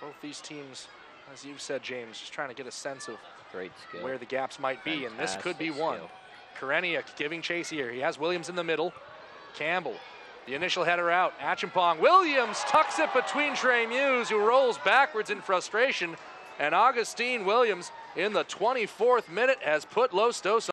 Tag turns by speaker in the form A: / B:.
A: Both these teams, as you've said, James, just trying to get a sense of
B: Great skill.
A: where the gaps might be, and this could be
B: Fantastic
A: one.
B: skill.
A: Kareniuk giving chase here. He has Williams in the middle. Campbell, the initial header out. Achimpong. Williams tucks it between Trey Muse, who rolls backwards in frustration. And Augustine Williams, in the 24th minute, has put Los Dos